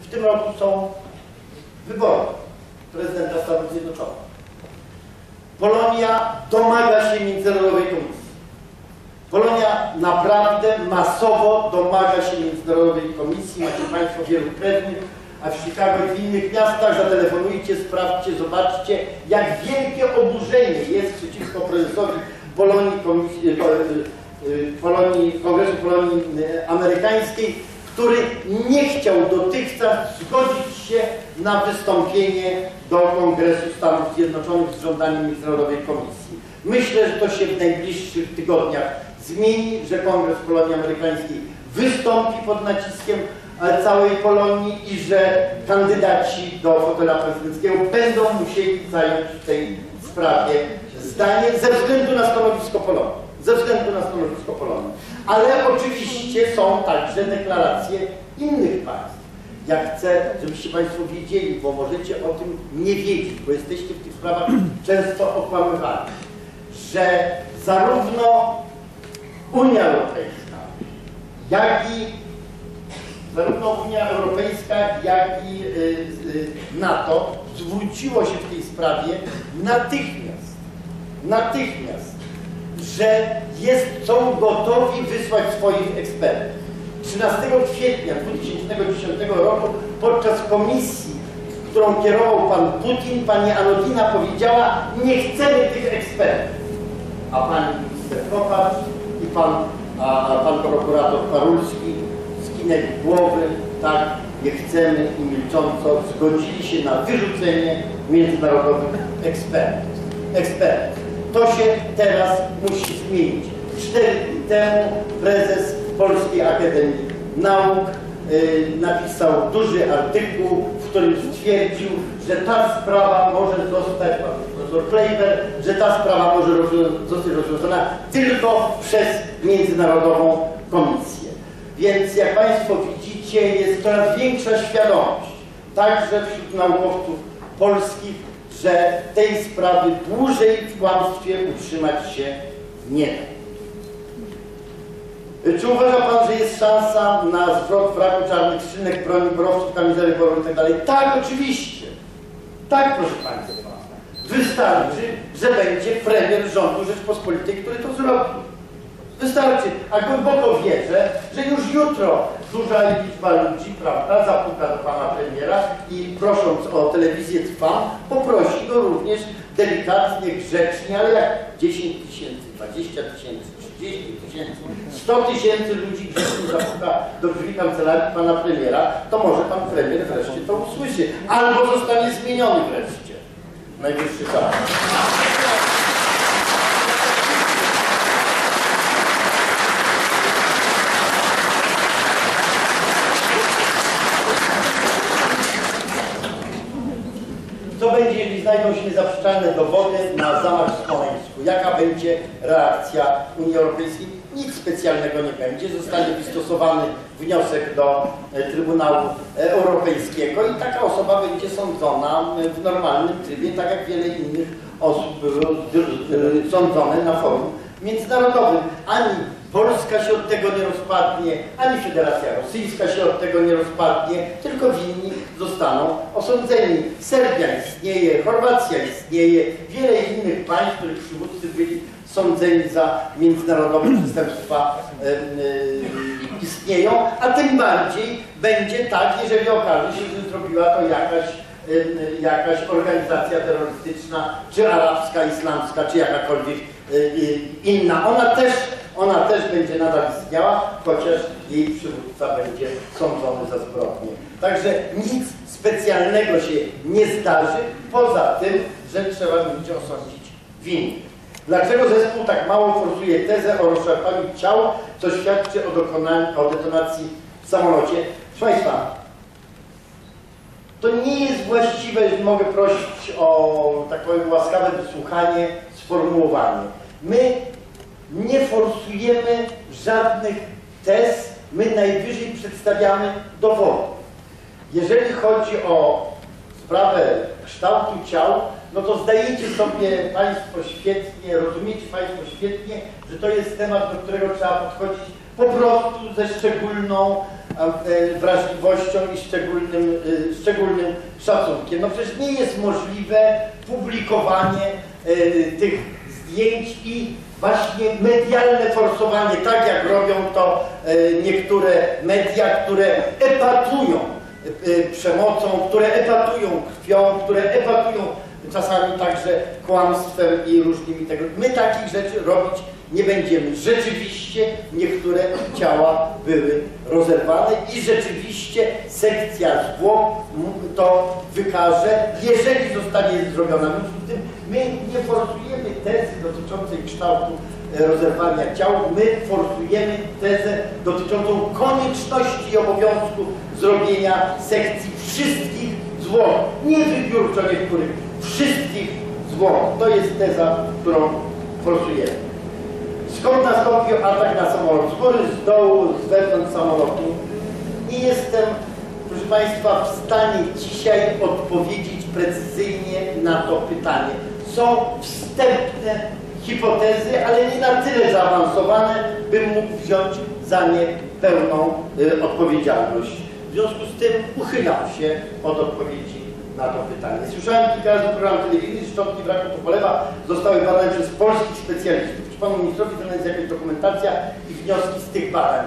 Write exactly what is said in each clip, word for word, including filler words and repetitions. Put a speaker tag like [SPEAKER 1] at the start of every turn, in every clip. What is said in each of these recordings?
[SPEAKER 1] w tym roku są wybory prezydenta Stanów Zjednoczonych. Polonia domaga się Międzynarodowej Komisji. Polonia naprawdę masowo domaga się Międzynarodowej Komisji. Macie Państwo wielu krewnych, a w Chicago i w innych miastach zatelefonujcie, sprawdźcie, zobaczcie, jak wielkie oburzenie jest przeciwko prezesowi Polonii, Komisji, Polonii, Kongresu Polonii Amerykańskiej, który nie chciał dotychczas zgodzić się na wystąpienie do Kongresu Stanów Zjednoczonych z żądaniem Międzynarodowej Komisji. Myślę, że to się w najbliższych tygodniach zmieni, że Kongres Polonii Amerykańskiej wystąpi pod naciskiem całej Polonii i że kandydaci do fotela prezydenckiego będą musieli zająć w tej sprawie zdanie ze względu na stanowisko Polonii. Ze względu na stanowisko Polonii. Ale oczywiście są także deklaracje innych państw. Ja chcę, żebyście Państwo wiedzieli, bo możecie o tym nie wiedzieć, bo jesteście w tych sprawach często okłamywani, że zarówno Unia Europejska, jak i zarówno Unia Europejska, jak i NATO zwróciło się w tej sprawie natychmiast, natychmiast, że jest, są gotowi wysłać swoich ekspertów. trzynastego kwietnia dwa tysiące dziesiątego roku podczas komisji, którą kierował pan Putin, pani Anodina powiedziała: nie chcemy tych ekspertów. A pani minister Kopacz i pan, a, pan prokurator Parulski skinęli głowy, tak, nie chcemy, i milcząco zgodzili się na wyrzucenie międzynarodowych ekspertów. ekspertów. To się teraz musi zmienić. Cztery dni temu prezes Polskiej Akademii Nauk y, napisał duży artykuł, w którym stwierdził, że ta sprawa może zostać, pan profesor Kleiber, że ta sprawa może zostać rozwiązana tylko przez Międzynarodową Komisję. Więc jak Państwo widzicie, jest coraz większa świadomość, także wśród naukowców polskich, że tej sprawy dłużej w kłamstwie utrzymać się nie da. Czy uważa Pan, że jest szansa na zwrot wraku czarnych skrzynek, broni, borowców, kamizelek bojowych i tak dalej? Tak, oczywiście. Tak, proszę Państwa. Wystarczy, że będzie premier rządu Rzeczpospolitej, który to zrobi. Wystarczy. A głęboko wierzę, że już jutro duża liczba ludzi, prawda, zapuka do pana premiera i prosząc o telewizję Trwam, poprosi go również delikatnie, grzecznie, ale jak dziesięć tysięcy, dwadzieścia tysięcy, trzydzieści tysięcy, sto tysięcy ludzi grzecznie zapuka do drzwi kancelarii pana premiera, to może pan premier wreszcie to usłyszy. Albo zostanie zmieniony wreszcie. Najwyższy czas. Co będzie, jeżeli znajdą się niezaprzeczalne dowody na zamach w Smoleńsku? Jaka będzie reakcja Unii Europejskiej? Nic specjalnego nie będzie. Zostanie wystosowany wniosek do Trybunału Europejskiego i taka osoba będzie sądzona w normalnym trybie, tak jak wiele innych osób były sądzone na forum międzynarodowym. Ani Polska się od tego nie rozpadnie, ani Federacja Rosyjska się od tego nie rozpadnie, tylko winni zostaną osądzeni. Serbia istnieje, Chorwacja istnieje, wiele innych państw, których przywódcy byli sądzeni za międzynarodowe przestępstwa yy, yy, istnieją, a tym bardziej będzie tak, jeżeli okaże się, że zrobiła to jakaś, yy, jakaś organizacja terrorystyczna, czy arabska, islamska, czy jakakolwiek yy, inna. Ona też Ona też będzie nadal istniała, chociaż jej przywódca będzie sądzony za zbrodnię. Także nic specjalnego się nie zdarzy, poza tym, że trzeba będzie osądzić winnych. Dlaczego zespół tak mało forsuje tezę o rozszarpaniu ciał, co świadczy o, o detonacji w samolocie? Proszę Państwa, to nie jest właściwe, jeżeli mogę prosić o, tak powiem, łaskawe wysłuchanie, sformułowanie. My nie forsujemy żadnych tez, my najwyżej przedstawiamy dowody. Jeżeli chodzi o sprawę kształtu ciał, no to zdajecie sobie Państwo świetnie, rozumiecie Państwo świetnie, że to jest temat, do którego trzeba podchodzić po prostu ze szczególną, wrażliwością i szczególnym, szczególnym szacunkiem. No przecież nie jest możliwe publikowanie tych zdjęć i właśnie medialne forsowanie, tak jak robią to niektóre media, które epatują przemocą, które epatują krwią, które epatują czasami także kłamstwem i różnymi tego. My takich rzeczy robić nie będziemy. Rzeczywiście niektóre ciała były rozerwane i rzeczywiście sekcja zwłok to wykaże, jeżeli zostanie zrobiona. W związku z tym my nie forsujemy tezy dotyczącej kształtu rozerwania ciał, my forsujemy tezę dotyczącą konieczności i obowiązku zrobienia sekcji wszystkich zwłok, nie wybiórczo niektórych, wszystkich zwłok. To jest teza, którą forsujemy. Skąd nastąpił atak na samolot? Z góry, z dołu, z wewnątrz samolotu? Nie jestem, proszę Państwa, w stanie dzisiaj odpowiedzieć precyzyjnie na to pytanie. Są wstępne hipotezy, ale nie na tyle zaawansowane, bym mógł wziąć za nie pełną y, odpowiedzialność. W związku z tym uchylam się od odpowiedzi na to pytanie. Słyszałem kilka razy program telewizyjny, szczątki wraku Tupolewa zostały badane przez polskich specjalistów. Czy panu ministrowi to jest jakaś dokumentacja i wnioski z tych badań?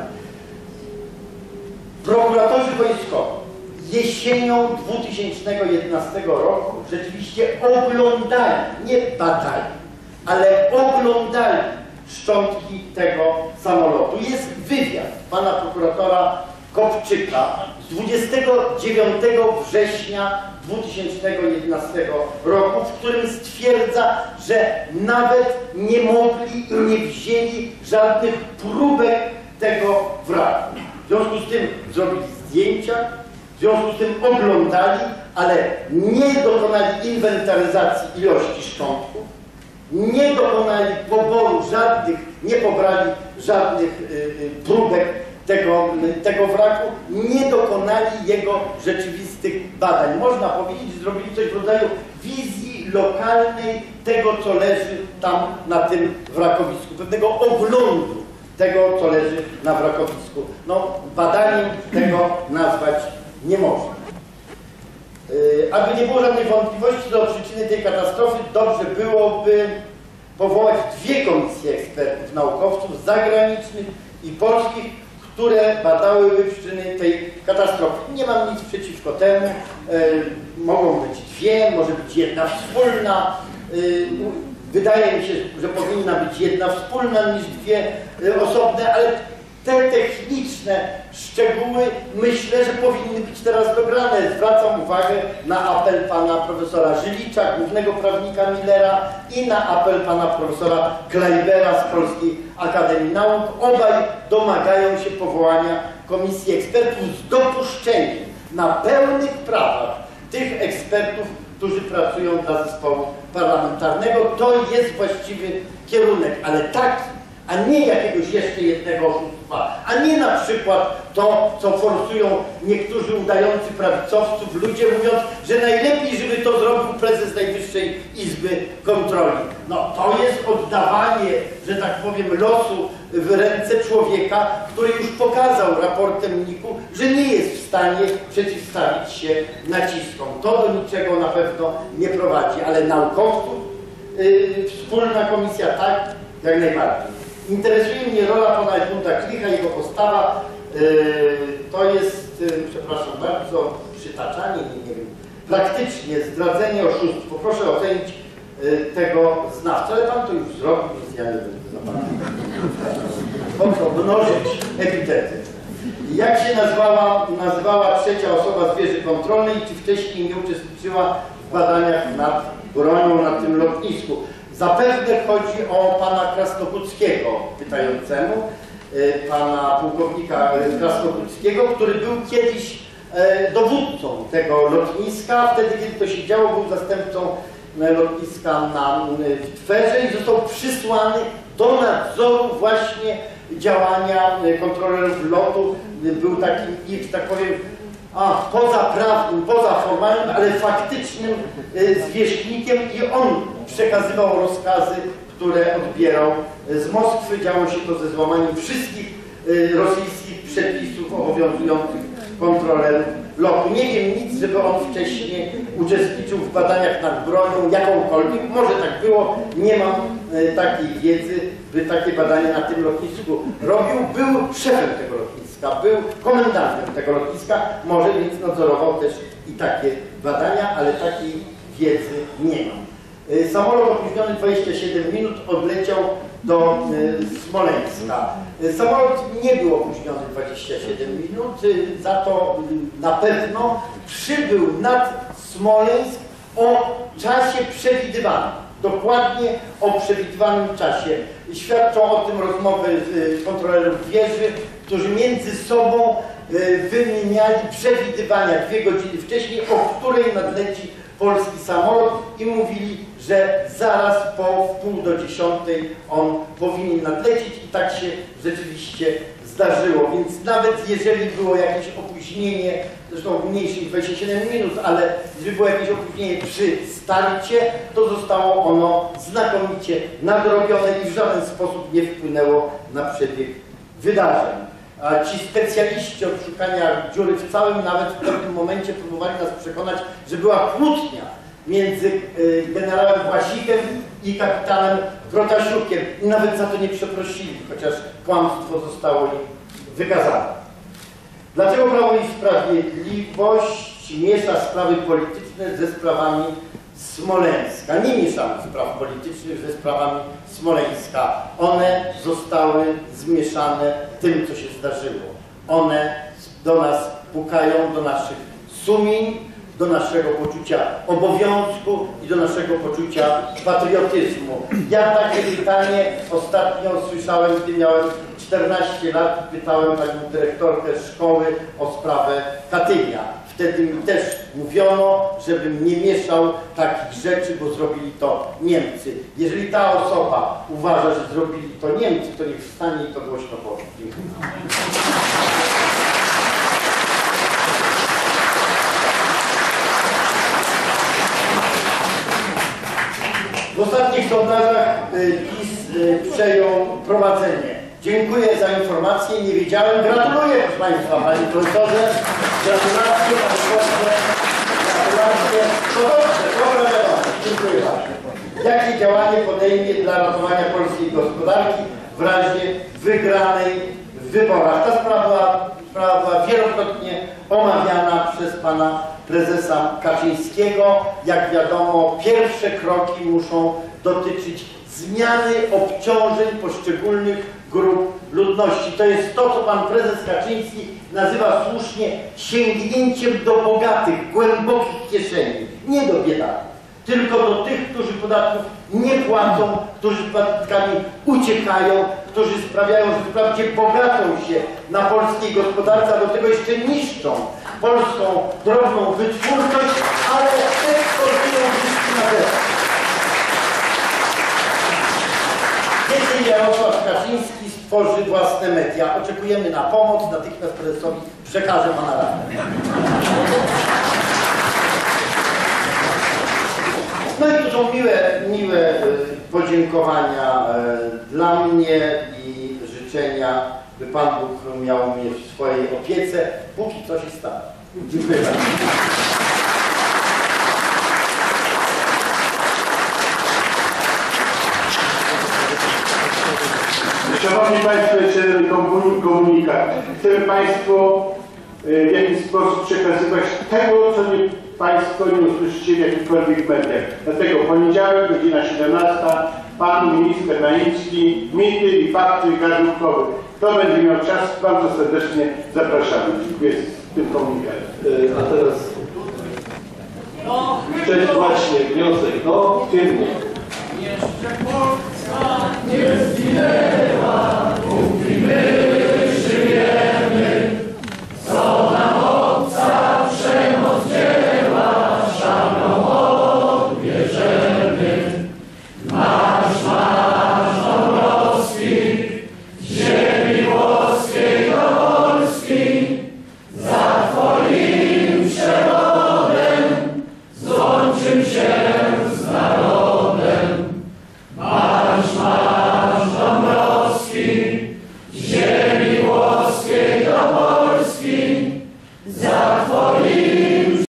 [SPEAKER 1] Prokuratorzy wojskowi jesienią dwa tysiące jedenastego roku rzeczywiście oglądali, nie badali, ale oglądali szczątki tego samolotu. Jest wywiad pana prokuratora Kopczyka z dwudziestego dziewiątego września dwa tysiące jedenastego roku, w którym stwierdza, że nawet nie mogli i nie wzięli żadnych próbek tego wraku. W związku z tym zrobili zdjęcia, w związku z tym oglądali, ale nie dokonali inwentaryzacji ilości szczątków, nie dokonali poboru żadnych, nie pobrali żadnych y, y, próbek tego, tego wraku, nie dokonali jego rzeczywistych badań. Można powiedzieć, że zrobili coś w rodzaju wizji lokalnej tego, co leży tam na tym wrakowisku, pewnego oglądu tego, co leży na wrakowisku. No, badaniem tego nazwać nie można. Yy, aby nie było żadnej wątpliwości co do przyczyny tej katastrofy, dobrze byłoby powołać dwie komisje ekspertów, naukowców zagranicznych i polskich, które badałyby przyczyny tej katastrofy. Nie mam nic przeciwko temu. Yy, mogą być dwie, może być jedna wspólna. Yy, wydaje mi się, że powinna być jedna wspólna niż dwie yy, osobne, ale te techniczne szczegóły myślę, że powinny być teraz dograne. Zwracam uwagę na apel pana profesora Żylicza, głównego prawnika Millera, i na apel pana profesora Kleibera z Polskiej Akademii Nauk. Obaj domagają się powołania komisji ekspertów z dopuszczeniem na pełnych prawach tych ekspertów, którzy pracują dla zespołu parlamentarnego. To jest właściwy kierunek, ale taki, a nie jakiegoś jeszcze jednego oszustwa, a nie na przykład to, co forsują niektórzy udający prawicowców, ludzie mówiąc, że najlepiej, żeby to zrobił prezes Najwyższej Izby Kontroli. No to jest oddawanie, że tak powiem, losu w ręce człowieka, który już pokazał raportem N I K-u, że nie jest w stanie przeciwstawić się naciskom. To do niczego na pewno nie prowadzi, ale naukowców, yy, wspólna komisja tak, jak najbardziej. Interesuje mnie rola pana Edmunda Klicha, jego postawa. Yy, to jest, yy, przepraszam bardzo, przytaczanie, nie, nie wiem, praktycznie zdradzenie oszustwo. Proszę ocenić yy, tego znawcę, ale pan to już zrobił, więc ja nie będę za panem. Po co mnożyć epitety. Jak się nazwała, nazywała trzecia osoba z wieży kontrolnej, czy wcześniej nie uczestniczyła w badaniach nad bronią na tym lotnisku? Zapewne chodzi o pana Krasnogódzkiego, pytającemu, pana pułkownika Krasnogódzkiego, który był kiedyś dowódcą tego lotniska. Wtedy, kiedy to się działo, był zastępcą lotniska na Twerze i został przysłany do nadzoru właśnie działania kontrolerów lotu. Był takim, że tak powiem, a, pozaprawnym, pozaformalnym, ale faktycznym y, zwierzchnikiem i on przekazywał rozkazy, które odbierał z Moskwy. Działo się to ze złamaniem wszystkich y, rosyjskich przepisów obowiązujących kontrolerów lotu. Nie wiem nic, żeby on wcześniej uczestniczył w badaniach nad bronią, jakąkolwiek. Może tak było, nie mam e, takiej wiedzy, by takie badania na tym lotnisku robił. Był szefem tego lotniska, był komendantem tego lotniska, może więc nadzorował też i takie badania, ale takiej wiedzy nie mam. E, samolot opóźniony dwadzieścia siedem minut odleciał do e, Smoleńska. E, samolot nie był opóźniony dwadzieścia siedem minut, e, za to e, na pewno przybył nad Smoleńsk o czasie przewidywanym. Dokładnie o przewidywanym czasie. Świadczą o tym rozmowy z kontrolerów wieży, którzy między sobą wymieniali przewidywania dwie godziny wcześniej, o której nadleci polski samolot i mówili, że zaraz po wpół do dziesiątej on powinien nadlecieć i tak się rzeczywiście zdarzyło. Więc nawet jeżeli było jakieś opóźnienie, zresztą mniejsze niż dwadzieścia siedem minut, ale jeżeli było jakieś opóźnienie przy starcie, to zostało ono znakomicie nadrobione i w żaden sposób nie wpłynęło na przebieg wydarzeń. A ci specjaliści od szukania dziury w całym nawet w pewnym momencie próbowali nas przekonać, że była kłótnia między y, generałem Własikiem i kapitanem Protasiukiem i nawet za to nie przeprosili, chociaż kłamstwo zostało im wykazane. Dlaczego Prawo i Sprawiedliwość miesza sprawy polityczne ze sprawami Smoleńska? Nie mieszamy spraw politycznych ze sprawami Smoleńska. One zostały zmieszane tym, co się zdarzyło. One do nas pukają, do naszych sumień, do naszego poczucia obowiązku i do naszego poczucia patriotyzmu. Ja takie pytanie ostatnio słyszałem, gdy miałem czternaście lat i pytałem panią dyrektorkę szkoły o sprawę Katynia. Wtedy mi też mówiono, żebym nie mieszał takich rzeczy, bo zrobili to Niemcy. Jeżeli ta osoba uważa, że zrobili to Niemcy, to niech wstanie i to głośno powie. Dziękuję. W ostatnich sondażach PiS przejął prowadzenie. Dziękuję za informację, nie wiedziałem. Gratuluję, proszę Państwa, Panie Profesorze. Gratulacje, Panie Profesorze. Gratulacje. To dobrze, dobra wiadomość. Dziękuję bardzo. Jakie działanie podejmie dla ratowania polskiej gospodarki w razie wygranej w wyborach? Ta sprawa była, sprawa była wielokrotnie omawiana przez Pana Prezesa Kaczyńskiego. Jak wiadomo, pierwsze kroki muszą dotyczyć zmiany obciążeń poszczególnych grup ludności. To jest to, co Pan Prezes Kaczyński nazywa słusznie sięgnięciem do bogatych, głębokich kieszeni. Nie do biedaków, tylko do tych, którzy podatków nie płacą, którzy podatkami uciekają, którzy sprawiają, że wprawdzie bogacą się na polskiej gospodarce, a do tego jeszcze niszczą polską drobną wytwórczość, ale eksportują zyski na zewnątrz. Kiedy Jarosław Kaczyński stworzy własne media, oczekujemy na pomoc, natychmiast prezesowi przekażę Pana radę. No i tu są miłe, miłe podziękowania dla mnie i życzenia, by Pan Bóg miał mnie w swojej opiece, póki co się stanie. Dziękuję bardzo.
[SPEAKER 2] Szanowni Państwo, jeszcze jeden komunikat. Chcemy Państwu w jakiś sposób przekazywać tego, co nie, Państwo nie usłyszycie w jakichkolwiek mediach. Dlatego poniedziałek, godzina siedemnasta, Pan Minister Naimski, mity i fakty gazówkowe. Kto będzie miał czas, bardzo serdecznie zapraszamy. Dziękuję z tym komunikatem.
[SPEAKER 3] A teraz... Cześć, właśnie, wniosek do firmy.